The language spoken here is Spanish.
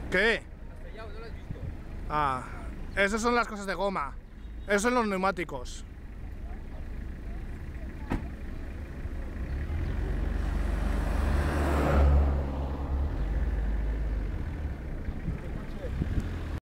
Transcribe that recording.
¿Qué? Estrellado, ¿no lo has visto? Ah, esas son las cosas de goma. Esos son los neumáticos.